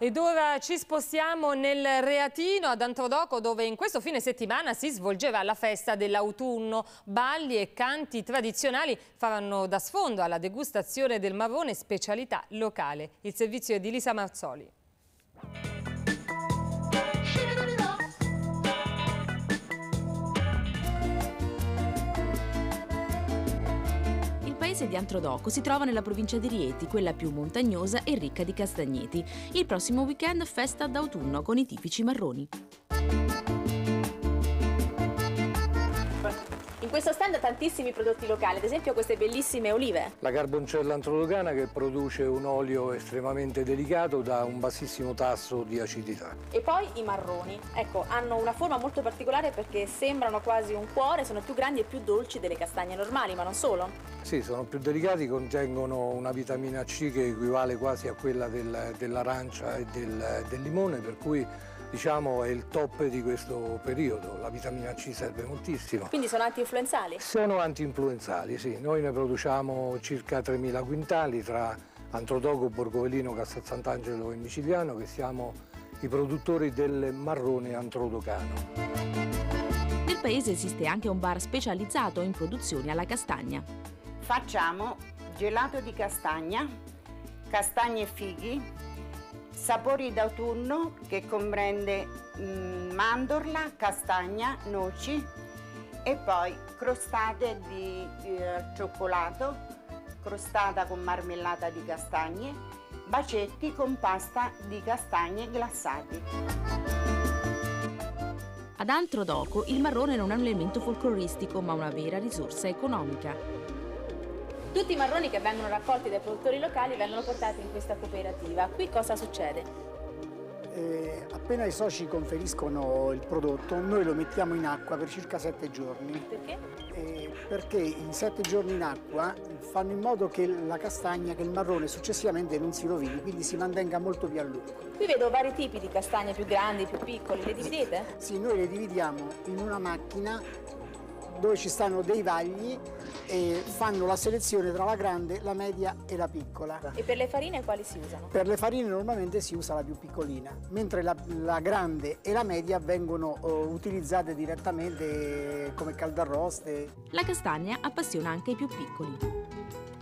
Ed ora ci spostiamo nel Reatino, ad Antrodoco, dove in questo fine settimana si svolgeva la festa dell'autunno. Balli e canti tradizionali faranno da sfondo alla degustazione del marrone, specialità locale. Il servizio è di Lisa Marzoli. Il paese di Antrodoco si trova nella provincia di Rieti, quella più montagnosa e ricca di castagneti. Il prossimo weekend festa d'autunno con i tipici marroni. In questo stand tantissimi prodotti locali, ad esempio queste bellissime olive. La carboncella antrodocana, che produce un olio estremamente delicato da un bassissimo tasso di acidità. E poi i marroni, ecco, hanno una forma molto particolare perché sembrano quasi un cuore, sono più grandi e più dolci delle castagne normali, ma non solo. Sì, sono più delicati, contengono una vitamina C che equivale quasi a quella dell'arancia e del limone, per cui diciamo è il top di questo periodo. La vitamina C serve moltissimo. Quindi sono anti-influenzali? Sono anti-influenzali, sì. Noi ne produciamo circa 3.000 quintali tra Antrodoco, Borgovelino, Castel Sant'Angelo e Micigliano, che siamo i produttori del marrone antrodocano. Nel paese esiste anche un bar specializzato in produzioni alla castagna. Facciamo gelato di castagna, castagne e fighi, sapori d'autunno che comprende mandorla, castagna, noci e poi crostate di cioccolato, crostata con marmellata di castagne, bacetti con pasta di castagne glassati. Ad Antrodoco il marrone non è un elemento folcloristico, ma una vera risorsa economica. Tutti i marroni che vengono raccolti dai produttori locali vengono portati in questa cooperativa. Qui cosa succede? Appena i soci conferiscono il prodotto, noi lo mettiamo in acqua per circa 7 giorni. Perché? Perché in 7 giorni in acqua fanno in modo che la castagna, che il marrone successivamente non si rovini, quindi si mantenga molto più a lungo. Qui vedo vari tipi di castagne, più grandi, più piccole. Le dividete? Sì, noi le dividiamo in una macchina dove ci stanno dei vagli e fanno la selezione tra la grande, la media e la piccola. E per le farine quali si usano? Per le farine normalmente si usa la più piccolina, mentre la grande e la media vengono utilizzate direttamente come caldarroste. La castagna appassiona anche i più piccoli.